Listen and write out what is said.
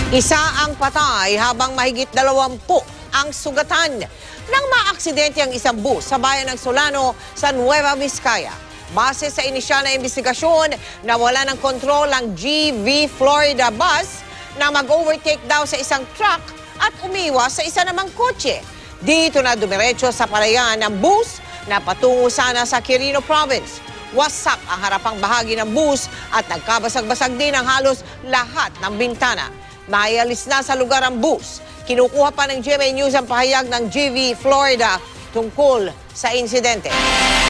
Isa ang patay habang mahigit 20 ang sugatan nang maaksidente ang isang bus sa bayan ng Solano sa Nueva Vizcaya. Base sa inisyal na investigasyon, nawala ng kontrol ang GV Florida bus na mag-overtake daw sa isang truck at umiwas sa isa namang kotse. Dito na dumiretso sa palayan ng bus na patungo sana sa Quirino Province. Wasak ang harapang bahagi ng bus at nagkabasag-basag din ang halos lahat ng bintana. Naialis na sa lugar ang bus. Kinukuha pa ng GMA News ang pahayag ng GV Florida tungkol sa insidente.